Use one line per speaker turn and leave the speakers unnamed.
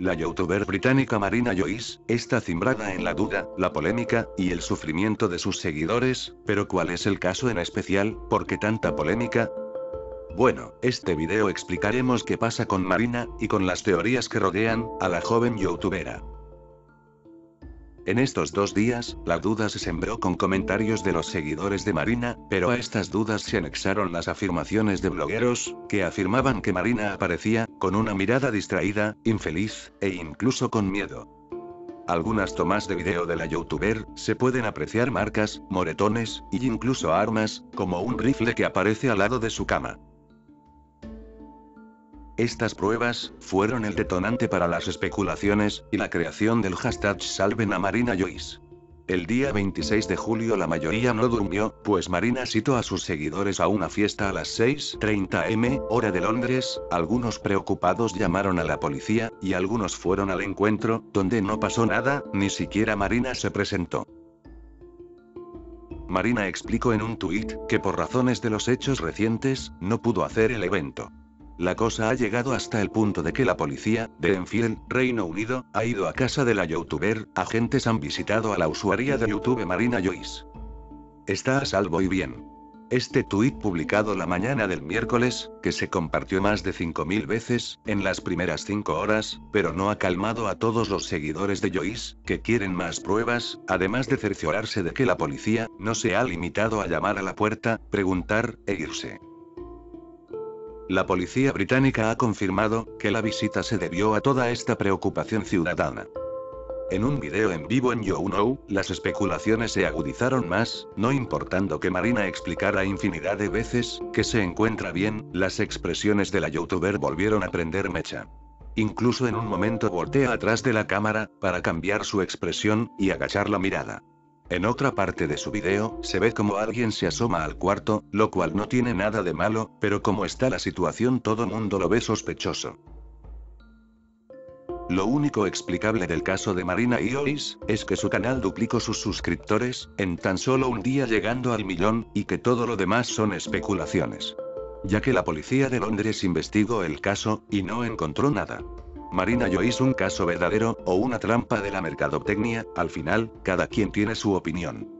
La youtuber británica Marina Joyce está cimbrada en la duda, la polémica, y el sufrimiento de sus seguidores, pero ¿cuál es el caso en especial? ¿Por qué tanta polémica? Bueno, este video explicaremos qué pasa con Marina, y con las teorías que rodean a la joven youtubera. En estos 2 días, la duda se sembró con comentarios de los seguidores de Marina, pero a estas dudas se anexaron las afirmaciones de blogueros, que afirmaban que Marina aparecía con una mirada distraída, infeliz, e incluso con miedo. Algunas tomas de video de la youtuber, se pueden apreciar marcas, moretones, y incluso armas, como un rifle que aparece al lado de su cama. Estas pruebas fueron el detonante para las especulaciones y la creación del hashtag Salven a Marina Joyce. El día 26 de julio la mayoría no durmió, pues Marina citó a sus seguidores a una fiesta a las 6:30 am, hora de Londres. Algunos preocupados llamaron a la policía, y algunos fueron al encuentro, donde no pasó nada, ni siquiera Marina se presentó. Marina explicó en un tuit, que por razones de los hechos recientes, no pudo hacer el evento. La cosa ha llegado hasta el punto de que la policía, de Enfield, Reino Unido, ha ido a casa de la youtuber, agentes han visitado a la usuaria de YouTube Marina Joyce. Está a salvo y bien. Este tuit publicado la mañana del miércoles, que se compartió más de 5000 veces, en las primeras 5 horas, pero no ha calmado a todos los seguidores de Joyce, que quieren más pruebas, además de cerciorarse de que la policía, no se ha limitado a llamar a la puerta, preguntar, e irse. La policía británica ha confirmado que la visita se debió a toda esta preocupación ciudadana. En un video en vivo en YouKnow, las especulaciones se agudizaron más, no importando que Marina explicara infinidad de veces que se encuentra bien, las expresiones de la youtuber volvieron a prender mecha. Incluso en un momento voltea atrás de la cámara, para cambiar su expresión, y agachar la mirada. En otra parte de su video, se ve como alguien se asoma al cuarto, lo cual no tiene nada de malo, pero como está la situación todo mundo lo ve sospechoso. Lo único explicable del caso de Marina Joyce, es que su canal duplicó sus suscriptores, en tan solo un día llegando al 1.000.000, y que todo lo demás son especulaciones. Ya que la policía de Londres investigó el caso, y no encontró nada. Marina Joyce un caso verdadero, o una trampa de la mercadotecnia, al final, cada quien tiene su opinión.